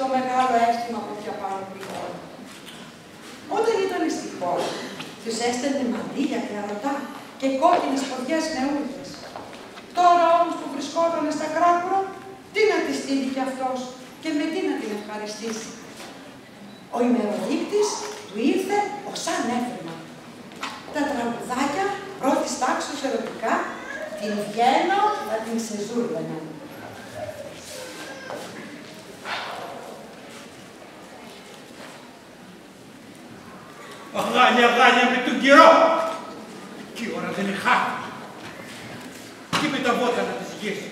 στο μεγάλο αίσθημα που πια πάνω από η χώρα. Όταν ήταν στη χώρα, τους έστελνε μαντήλια κλαρωτά και κόκκινες ποδιές νεούδες. Τώρα όμως που βρισκόταν στα Κράκουρα, τι να τη στείλει κι αυτός και με τι να την ευχαριστήσει. Ο ημεροδείκτης του ήρθε ως σαν έφερμα. Τα τραγουδάκια πρώτης τάξης ερωτικά, την βγαίνω να την ξεζούρδαινα. Αγάλια, αγάλια με τον καιρό! Και η ώρα δεν είναι χάρτη. Και με τα βότανα της γης.